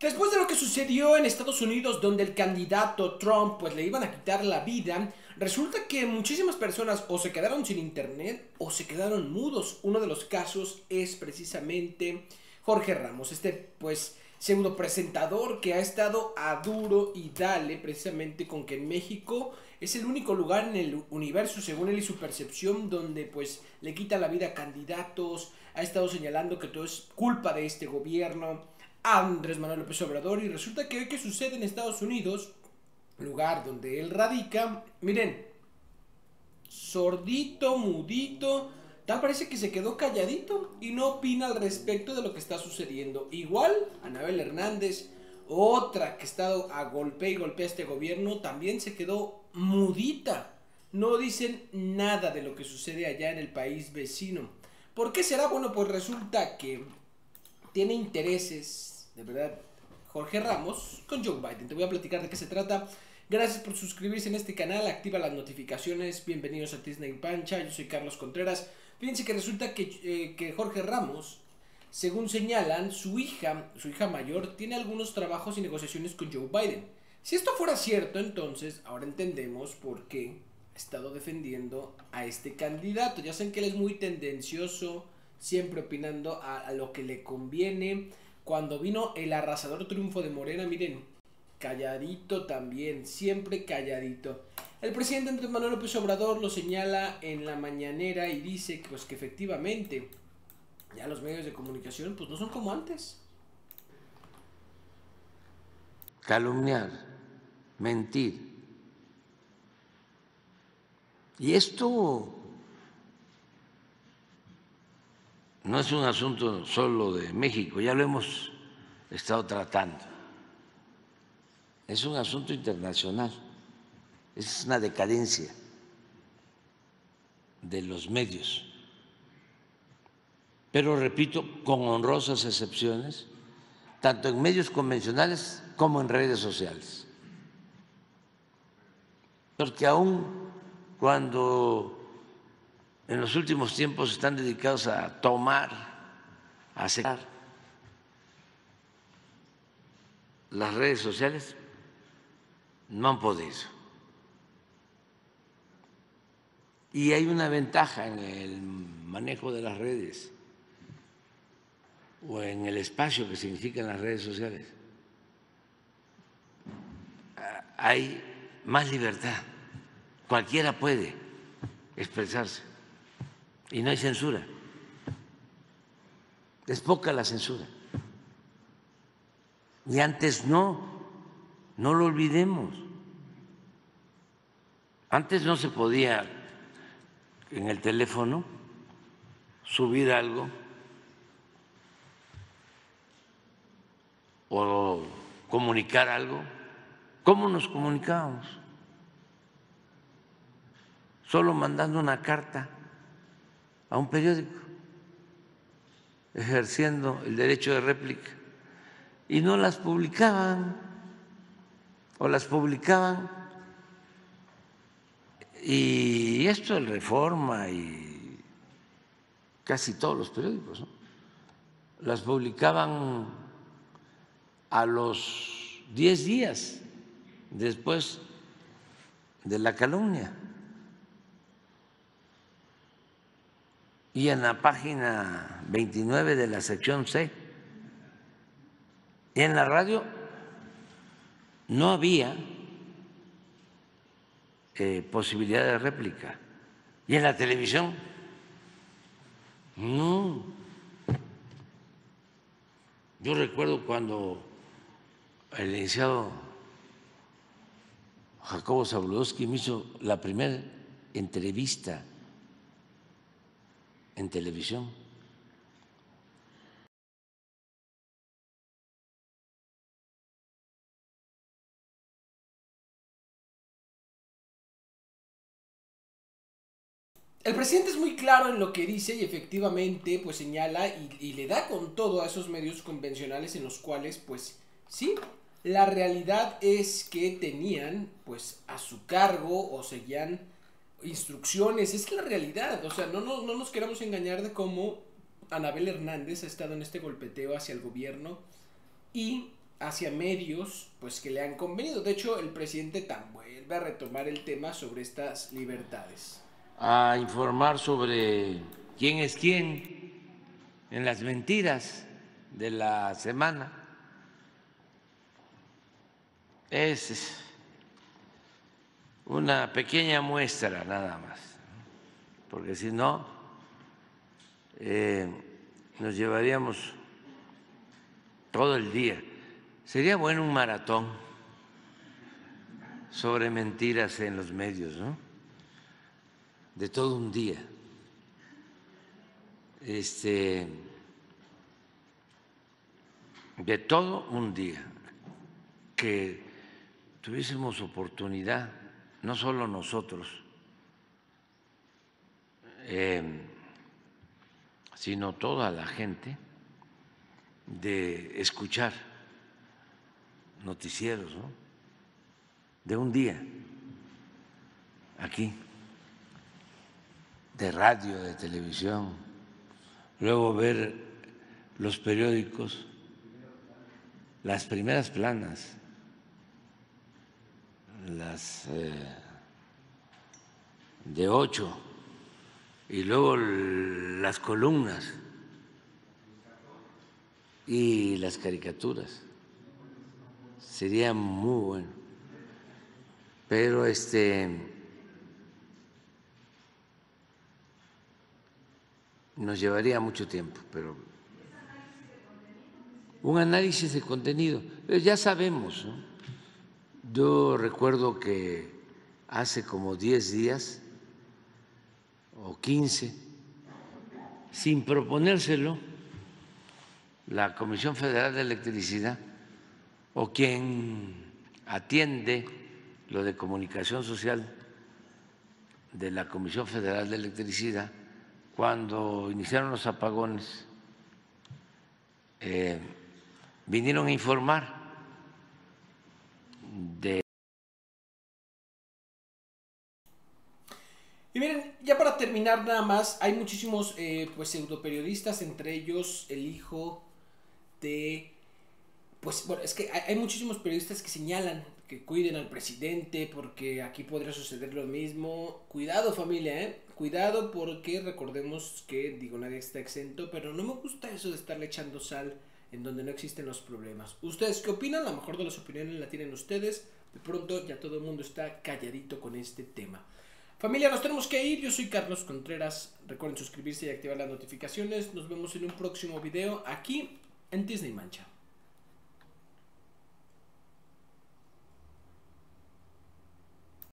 Después de lo que sucedió en Estados Unidos, donde el candidato Trump pues le iban a quitar la vida, resulta que muchísimas personas o se quedaron sin internet o se quedaron mudos. Uno de los casos es precisamente Jorge Ramos, este pues pseudo presentador que ha estado a duro y dale precisamente con que en México es el único lugar en el universo, según él y su percepción, donde pues le quita la vida a candidatos, ha estado señalando que todo es culpa de este gobierno, Andrés Manuel López Obrador. Y resulta que hoy que sucede en Estados Unidos, lugar donde él radica, miren, sordito, mudito, tal parece que se quedó calladito y no opina al respecto de lo que está sucediendo. Igual, Anabel Hernández, otra que ha estado a golpe y golpea a este gobierno, también se quedó mudita. No dicen nada de lo que sucede allá en el país vecino. ¿Por qué será? Bueno, pues resulta que tiene intereses, de verdad, Jorge Ramos con Joe Biden. Te voy a platicar de qué se trata. Gracias por suscribirse en este canal, activa las notificaciones. Bienvenidos a Disney Pancha, yo soy Carlos Contreras. Fíjense que resulta que Jorge Ramos, según señalan, su hija mayor, tiene algunos trabajos y negociaciones con Joe Biden. Si esto fuera cierto, entonces ahora entendemos por qué ha estado defendiendo a este candidato. Ya saben que él es muy tendencioso, siempre opinando a lo que le conviene. Cuando vino el arrasador triunfo de Morena, miren, calladito también, siempre calladito. El presidente Andrés Manuel López Obrador lo señala en la mañanera y dice que, pues, que efectivamente ya los medios de comunicación pues no son como antes. Calumniar, mentir. Y esto no es un asunto solo de México, ya lo hemos estado tratando. Es un asunto internacional, es una decadencia de los medios. Pero repito, con honrosas excepciones, tanto en medios convencionales como en redes sociales. Porque aún cuando en los últimos tiempos están dedicados a tomar, a secar las redes sociales, no han podido. Y hay una ventaja en el manejo de las redes o en el espacio que significan las redes sociales. Hay más libertad, cualquiera puede expresarse y no hay censura. Es poca la censura. Y antes no lo olvidemos. Antes no se podía en el teléfono subir algo o comunicar algo. ¿Cómo nos comunicábamos? Solo mandando una carta a un periódico, ejerciendo el derecho de réplica, y no las publicaban, o las publicaban, y esto el Reforma y casi todos los periódicos, ¿no?, las publicaban a los 10 días después de la calumnia. Y en la página 29 de la sección C. Y en la radio no había posibilidad de réplica. Y en la televisión no. Yo recuerdo cuando el licenciado Jacobo Zabludovsky me hizo la primera entrevista en televisión. El presidente es muy claro en lo que dice y efectivamente pues señala y le da con todo a esos medios convencionales en los cuales pues sí, la realidad es que tenían pues a su cargo o seguían instrucciones. Es que la realidad, o sea, no nos queramos engañar de cómo Anabel Hernández ha estado en este golpeteo hacia el gobierno y hacia medios pues que le han convenido. De hecho, el presidente Tan vuelve a retomar el tema sobre estas libertades. A informar sobre quién es quién en las mentiras de la semana. Es una pequeña muestra nada más, porque si no, nos llevaríamos todo el día. Sería bueno un maratón sobre mentiras en los medios, ¿no? De todo un día. De todo un día, que tuviésemos oportunidad, no solo nosotros, sino toda la gente, de escuchar noticieros, ¿no? De un día, aquí, de radio, de televisión, luego ver los periódicos, las primeras planas, las de 8, y luego las columnas y las caricaturas. Sería muy bueno. Pero nos llevaría mucho tiempo, pero un análisis de contenido. Ya sabemos, ¿no? Yo recuerdo que hace como 10 días o 15, sin proponérselo, la Comisión Federal de Electricidad o quien atiende lo de comunicación social de la Comisión Federal de Electricidad, cuando iniciaron los apagones, vinieron a informar de... Y miren, ya para terminar nada más, hay muchísimos pues pseudoperiodistas, entre ellos el hijo de... Pues bueno, es que hay muchísimos periodistas que señalan que cuiden al presidente porque aquí podría suceder lo mismo. Cuidado, familia, cuidado, porque recordemos que, digo, nadie está exento, pero no me gusta eso de estarle echando sal en donde no existen los problemas. ¿Ustedes qué opinan? La mejor de las opiniones la tienen ustedes. De pronto ya todo el mundo está calladito con este tema. Familia, nos tenemos que ir. Yo soy Carlos Contreras. Recuerden suscribirse y activar las notificaciones. Nos vemos en un próximo video aquí en Disney Mancha.